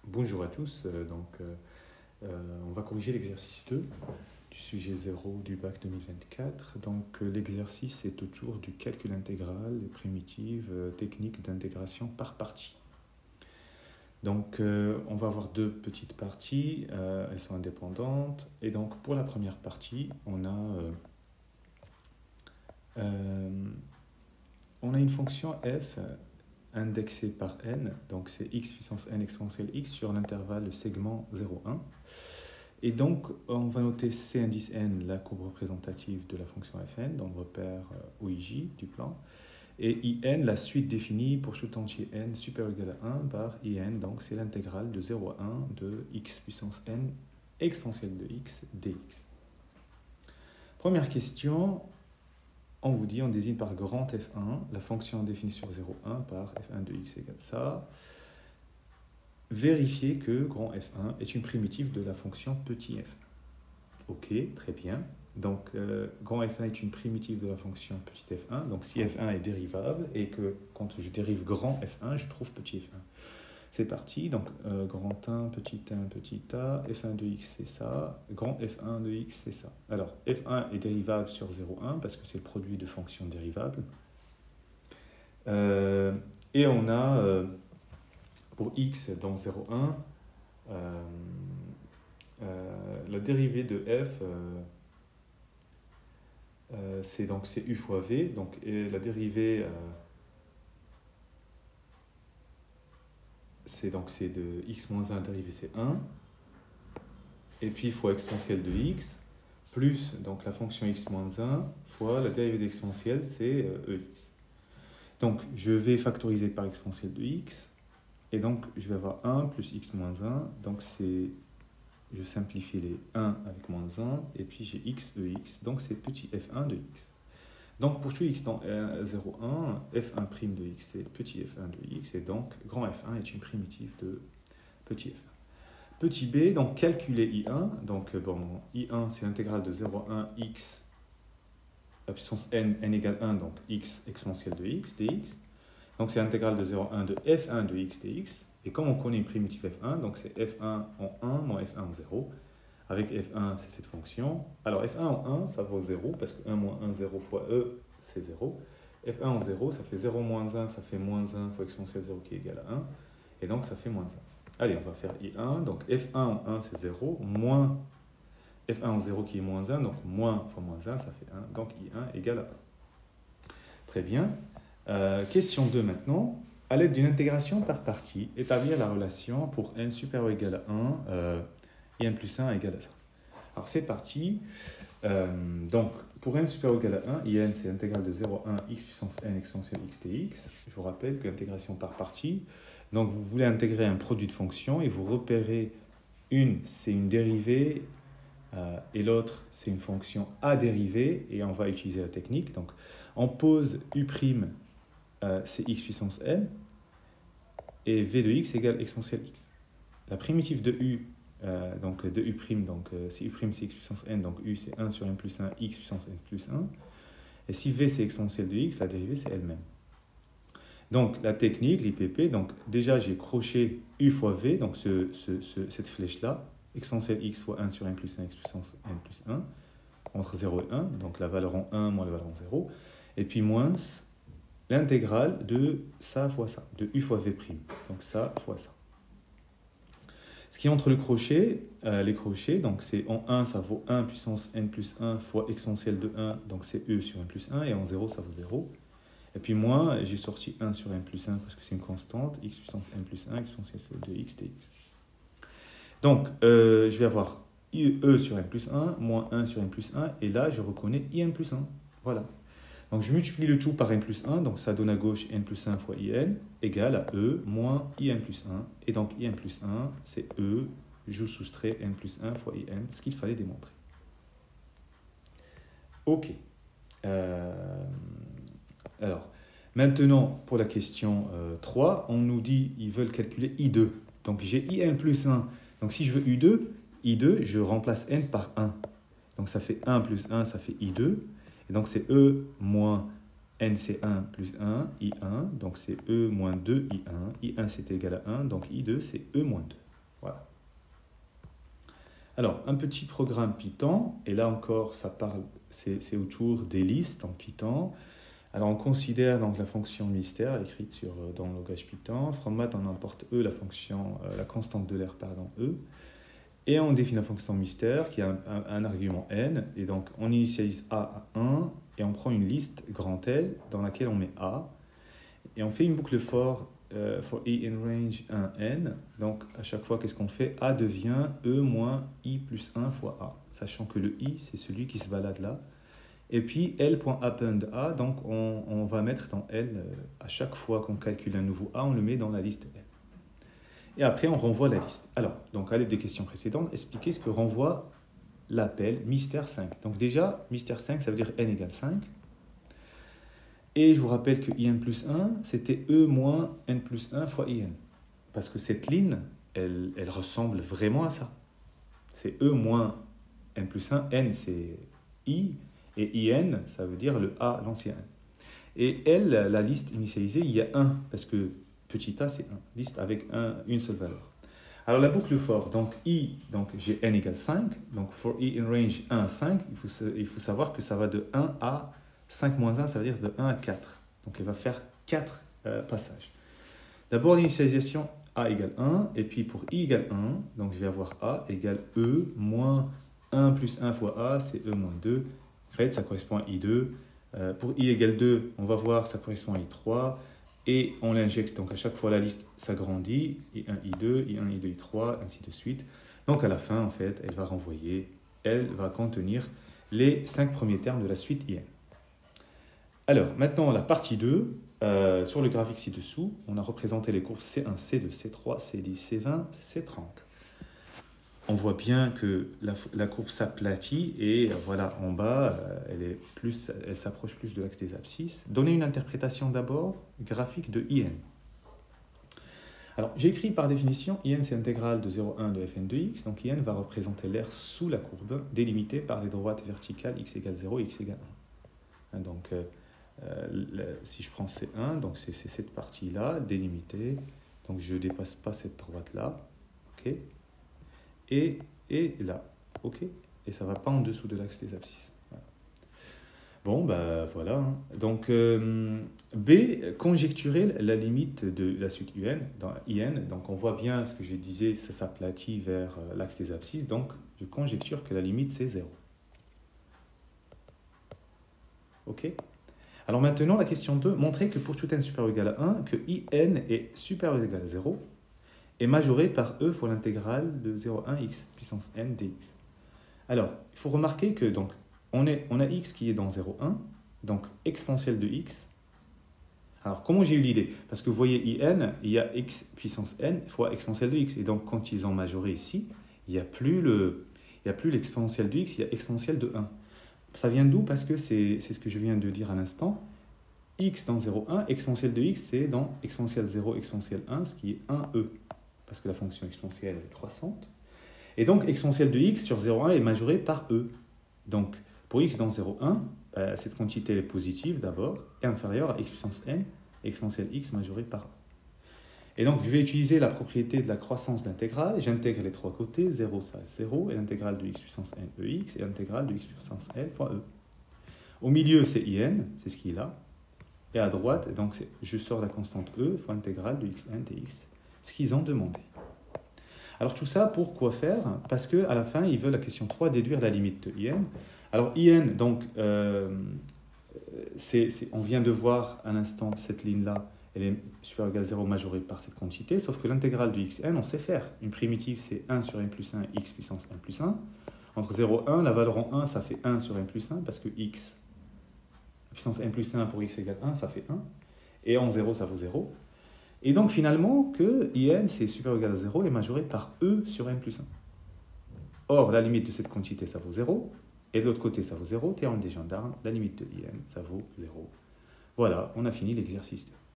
Bonjour à tous, on va corriger l'exercice 2 du sujet 0 du bac 2024. L'exercice est autour du calcul intégral, les primitives, techniques d'intégration par partie. On va avoir deux petites parties, elles sont indépendantes. Et donc pour la première partie, on a une fonction f indexé par n, donc c'est x puissance n exponentielle x sur l'intervalle segment 0, 1. Et donc, on va noter C indice n, la courbe représentative de la fonction fn, dans le repère OIJ du plan, et in, la suite définie pour tout entier n supérieur ou égal à 1 par in, donc c'est l'intégrale de 0 à 1 de x puissance n exponentielle de x dx. Première question. On vous dit, on désigne par grand F1 la fonction définie sur 0,1 par F1 de x égale ça. Vérifiez que grand F1 est une primitive de la fonction petit f. Ok, très bien. Donc, grand F1 est une primitive de la fonction petit f1. Donc, si f1 est dérivable et que quand je dérive grand F1, je trouve petit f1. C'est parti. Donc, grand 1, petit a, f1 de x, c'est ça. Grand f1 de x, c'est ça. Alors, f1 est dérivable sur 0,1 parce que c'est le produit de fonctions dérivables. Et on a, pour x dans 0,1, la dérivée de f, c'est u fois v. Donc, et la dérivée... c'est de x moins 1, dérivée c'est 1, et puis fois exponentielle de x, plus donc la fonction x moins 1 fois la dérivée d'exponentielle, c'est ex. Donc je vais factoriser par exponentielle de x, et donc je vais avoir 1 plus x moins 1, donc je simplifie les 1 avec moins 1, et puis j'ai x ex, donc c'est petit f1 de x. Donc pour tout x dans 0,1, f1' de x c'est petit f1 de x, et donc grand f1 est une primitive de petit f1. Petit b, donc calculer i1, donc bon, i1 c'est l'intégrale de 0,1 x à puissance n égale 1, donc x exponentielle de x dx. Donc c'est l'intégrale de 0,1 de f1 de x dx, et comme on connaît une primitive f1, donc c'est f1 en 1 moins f1 en 0. Avec f1, c'est cette fonction. Alors f1 en 1, ça vaut 0, parce que 1 moins 1, 0 fois e, c'est 0. f1 en 0, ça fait 0 moins 1, ça fait moins 1 fois exponentielle 0 qui est égal à 1. Et donc ça fait moins 1. Allez, on va faire i1. Donc f1 en 1, c'est 0, moins f1 en 0 qui est moins 1, donc moins fois moins 1, ça fait 1. Donc i1 égale à 1. Très bien. Question 2 maintenant. À l'aide d'une intégration par partie, établir la relation pour n supérieur ou égal à 1, n plus 1 égale à ça. Alors c'est parti. Donc pour n supérieur ou égal à 1, in c'est l'intégrale de 0 à 1 x puissance n exponentielle x dx. Je vous rappelle que l'intégration par partie, donc vous voulez intégrer un produit de fonctions et vous repérez une, c'est une dérivée, et l'autre c'est une fonction à dérivée, et on va utiliser la technique. Donc on pose u', c'est x puissance n, et v de x égale exponentielle x. La primitive de u, donc de u', si u' c'est x puissance n, donc u c'est 1 sur n plus 1, x puissance n plus 1. Et si v c'est exponentielle de x, la dérivée c'est elle-même. Donc la technique, l'IPP, donc déjà j'ai croché u fois v, donc cette flèche-là, exponentielle x fois 1 sur n plus 1, x puissance n plus 1, entre 0 et 1, donc la valeur en 1 moins la valeur en 0, et puis moins l'intégrale de ça fois ça, de u fois v', donc ça fois ça. Ce qui est entre le crochet, les crochets, donc c'est en 1, ça vaut 1 puissance n plus 1 fois exponentielle de 1, donc c'est e sur n plus 1, et en 0, ça vaut 0. Et puis moins, j'ai sorti 1 sur n plus 1 parce que c'est une constante, x puissance n plus 1, exponentielle de x dx. Donc, je vais avoir e sur n plus 1, moins 1 sur n plus 1, et là, je reconnais in plus 1. Voilà. Donc je multiplie le tout par n plus 1, donc ça donne à gauche n plus 1 fois in, égale à e moins in plus 1. Et donc in plus 1, c'est e, je soustrais n plus 1 fois in, ce qu'il fallait démontrer. Ok. Alors, maintenant, pour la question 3, on nous dit ils veulent calculer I2. Donc j'ai in plus 1. Donc si je veux I2, je remplace n par 1. Donc ça fait 1 plus 1, ça fait I2. Et donc c'est E moins n c'est 1 plus 1, I1, donc c'est E moins 2, I1. I1 c'est égal à 1, donc I2 c'est E moins 2. Voilà. Alors, un petit programme Python, et là encore, ça parle, c'est autour des listes en Python. Alors, on considère donc la fonction mystère écrite dans le langage Python. From math, on importe E, la constante de l'air, pardon, E. Et on définit la fonction mystère qui a un argument n. Et donc, on initialise A à 1 et on prend une liste grand L dans laquelle on met A. Et on fait une boucle for i in range 1n. Donc, à chaque fois, qu'est-ce qu'on fait? A devient E moins i plus 1 fois A. Sachant que le i, c'est celui qui se balade là. Et puis, L.append A, donc on va mettre dans L, à chaque fois qu'on calcule un nouveau A, on le met dans la liste L. Et après, on renvoie la liste. Alors, donc à l'aide des questions précédentes, expliquez ce que renvoie l'appel mystère 5. Donc déjà, mystère 5, ça veut dire n égale 5. Et je vous rappelle que in plus 1, c'était e moins n plus 1 fois in. Parce que cette ligne, elle ressemble vraiment à ça. C'est e moins n plus 1, n c'est i, et in, ça veut dire le a, l'ancien n. Et L, la liste initialisée, il y a 1, parce que petit a, c'est 1. Liste avec une seule valeur. Alors la boucle for, donc i, donc j'ai n égale 5, donc for i in range 1 à 5, il faut savoir que ça va de 1 à 5 moins 1, ça veut dire de 1 à 4. Donc elle va faire 4 passages. D'abord l'initialisation a égale 1, et puis pour i égale 1, donc je vais avoir a égale e moins 1 plus 1 fois a, c'est e moins 2. En fait, ça correspond à i2. Pour i égale 2, on va voir, ça correspond à i3. Et on l'injecte, donc à chaque fois la liste s'agrandit, i1, i2, i1, i2, i3, ainsi de suite. Donc à la fin, en fait, elle va contenir les 5 premiers termes de la suite in. Alors, maintenant, la partie 2, sur le graphique ci-dessous, on a représenté les courbes C1, C2, C3, C10, C20, C30. On voit bien que la courbe s'aplatit et voilà, en bas, elle s'approche plus de l'axe des abscisses. Donnez une interprétation d'abord graphique de IN. Alors, j'ai écrit par définition, IN c'est l'intégrale de 0,1 de fn de x, donc IN va représenter l'air sous la courbe, délimitée par les droites verticales x égale 0 et x égale 1. Donc, si je prends C1, donc c'est cette partie-là, délimitée, donc je ne dépasse pas cette droite-là, ok. Et là, ok. Et ça ne va pas en dessous de l'axe des abscisses. Voilà. Bon, ben voilà. Hein. Donc, B, conjecturer la limite de la suite UN dans IN. Donc, on voit bien ce que je disais, ça s'aplatit vers l'axe des abscisses. Donc, je conjecture que la limite, c'est 0. Ok. Alors maintenant, la question 2, montrer que pour tout n supérieur ou égal à 1, que IN est supérieur ou égal à 0, est majoré par e fois l'intégrale de 0,1 x puissance n dx. Alors, il faut remarquer que donc, on a x qui est dans 0,1, donc exponentielle de x. Alors, comment j'ai eu l'idée? Parce que vous voyez in, il y a x puissance n fois exponentielle de x. Et donc, quand ils ont majoré ici, il n'y a plus l'exponentielle de x, il y a exponentielle de 1. Ça vient d'où? Parce que c'est ce que je viens de dire à l'instant. X dans 0,1, exponentielle de x, c'est dans exponentielle 0, exponentielle 1, ce qui est 1e. Parce que la fonction exponentielle est croissante. Et donc, exponentielle de x sur 0,1 est majorée par e. Donc, pour x dans 0,1, cette quantité est positive d'abord, et inférieure à x puissance n, exponentielle x majorée par e. Et donc, je vais utiliser la propriété de la croissance d'intégrale. J'intègre les trois côtés, 0, ça reste 0, et l'intégrale de x puissance n, ex, et l'intégrale de x puissance l fois e. Au milieu, c'est in, c'est ce qui est là. Et à droite, donc, je sors la constante e fois l'intégrale de xn dx. Ce qu'ils ont demandé. Alors tout ça pour quoi faire? Parce qu'à la fin, ils veulent la question 3 déduire la limite de IN. Alors IN, donc, on vient de voir à l'instant cette ligne-là, elle est supérieure ou égale à 0 majorée par cette quantité, sauf que l'intégrale de xn, on sait faire. Une primitive, c'est 1 sur n plus 1, x puissance n plus 1. Entre 0 et 1, la valeur en 1, ça fait 1 sur n plus 1, parce que x puissance n plus 1 pour x égale 1, ça fait 1. Et en 0, ça vaut 0. Et donc finalement, que IN, c'est supérieur ou égal à 0, est majoré par E sur n plus 1. Or, la limite de cette quantité, ça vaut 0. Et de l'autre côté, ça vaut 0. Théorème des gendarmes, la limite de IN, ça vaut 0. Voilà, on a fini l'exercice 2.